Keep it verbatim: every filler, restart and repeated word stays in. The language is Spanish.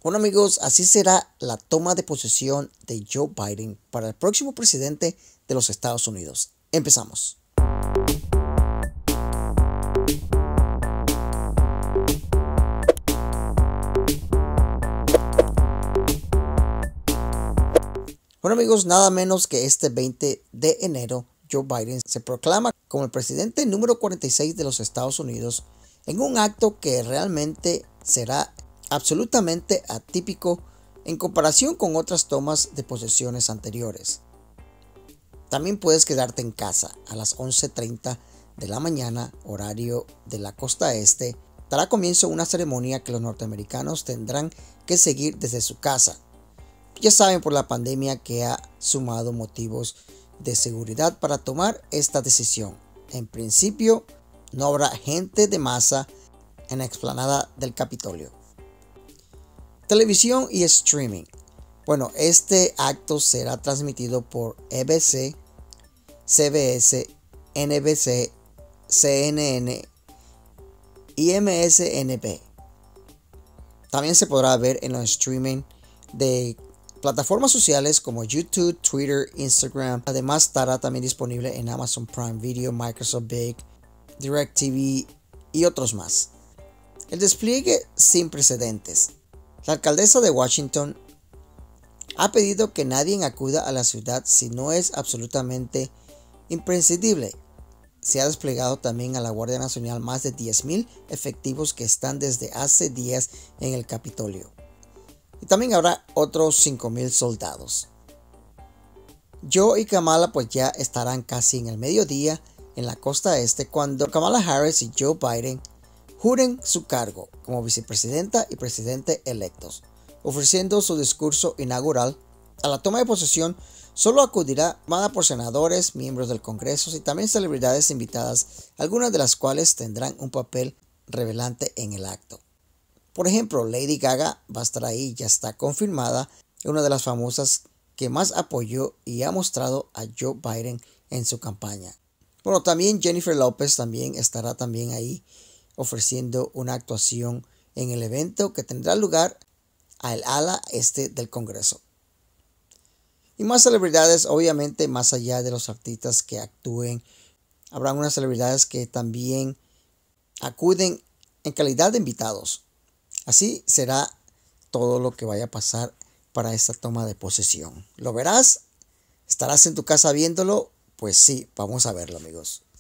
Bueno amigos, así será la toma de posesión de Joe Biden para el próximo presidente de los Estados Unidos. Empezamos. Bueno amigos, nada menos que este veinte de enero, Joe Biden se proclama como el presidente número cuarenta y seis de los Estados Unidos en un acto que realmente será absolutamente atípico en comparación con otras tomas de posesiones anteriores. También puedes quedarte en casa a las once treinta de la mañana, horario de la costa este. Dará comienzo una ceremonia que los norteamericanos tendrán que seguir desde su casa. Ya saben, por la pandemia que ha sumado motivos de seguridad para tomar esta decisión. En principio, no habrá gente de masa en la explanada del Capitolio. Televisión y streaming. Bueno, este acto será transmitido por A B C, C B S, N B C, C N N y M S N B. También se podrá ver en los streaming de plataformas sociales como YouTube, Twitter, Instagram. Además estará también disponible en Amazon Prime Video, Microsoft Big, DirecTV y otros más. El despliegue sin precedentes. La alcaldesa de Washington ha pedido que nadie acuda a la ciudad si no es absolutamente imprescindible. Se ha desplegado también a la Guardia Nacional más de diez mil efectivos que están desde hace días en el Capitolio. Y también habrá otros cinco mil soldados. Joe y Kamala pues ya estarán casi en el mediodía en la costa este cuando Kamala Harris y Joe Biden juren su cargo como vicepresidenta y presidente electos. Ofreciendo su discurso inaugural, a la toma de posesión solo acudirá amada por senadores, miembros del Congreso y también celebridades invitadas, algunas de las cuales tendrán un papel relevante en el acto. Por ejemplo, Lady Gaga va a estar ahí, ya está confirmada, una de las famosas que más apoyó y ha mostrado a Joe Biden en su campaña. Bueno, también Jennifer López también estará también ahí ofreciendo una actuación en el evento que tendrá lugar al ala este del Congreso. Y más celebridades, obviamente, más allá de los artistas que actúen, habrá unas celebridades que también acuden en calidad de invitados. Así será todo lo que vaya a pasar para esta toma de posesión. ¿Lo verás? ¿Estarás en tu casa viéndolo? Pues sí, vamos a verlo amigos.